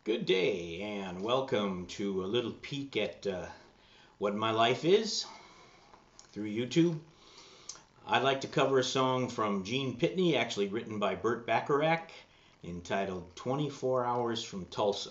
Good day and welcome to a little peek at what my life is through YouTube. I'd like to cover a song from Gene Pitney, actually written by Burt, Bacharach, entitled 24 Hours from Tulsa.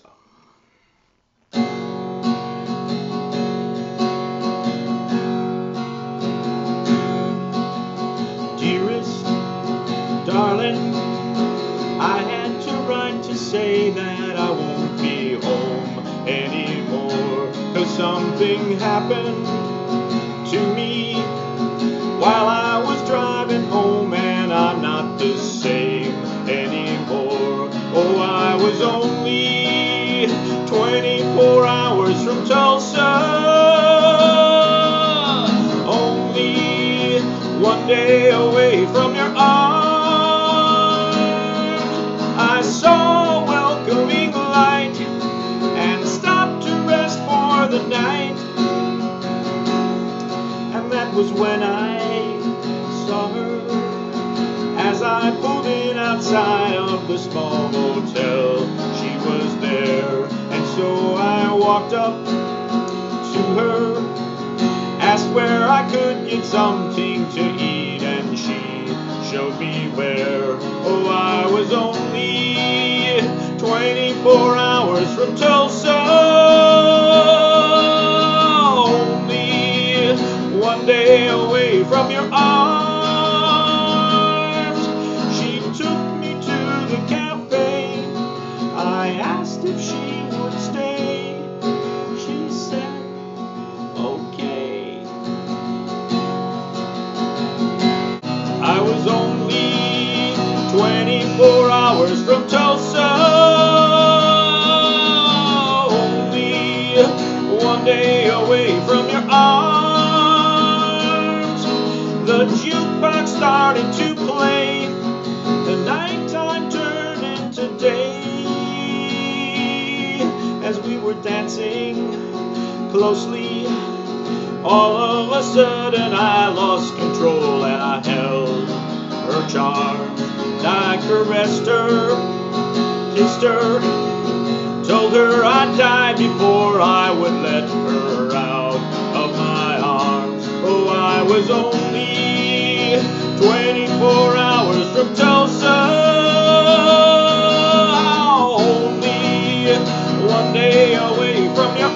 Dearest, darling, I had to write to say that I won't be home anymore, 'cause something happened to me while I was driving home, and I'm not the same anymore. Oh, I was only 24 hours from Tulsa, only one day away from your arms. I saw a welcoming light and stopped to rest for the night, and that was when I saw her as I pulled in outside of the small motel. She was there, and so I walked up to her, asked where I could get something to eat, and she showed me where. Oh, I was only 24 hours from Tulsa, only one day away from your arms. She took me to the cafe. I asked if she would stay. She said, okay. I was only 24 hours from Tulsa, only one day away from your arms. The jukebox started to play, the nighttime turned into day, as we were dancing closely. All of a sudden I lost control, and I held her charms. I caressed her, kissed her, told her I'd die before I would let her out of my arms. Oh, I was only 24 hours from Tulsa, only one day away from your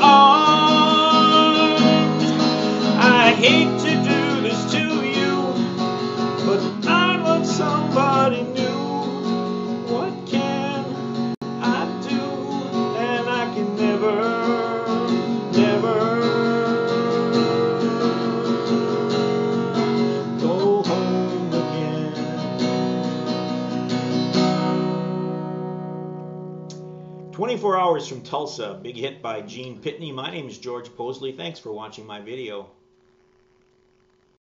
arms. I hate to do this to you, but I love somebody new. What can I do? And I can never go home again. 24 Hours from Tulsa, big hit by Gene Pitney. My name is George Possley. Thanks for watching my video.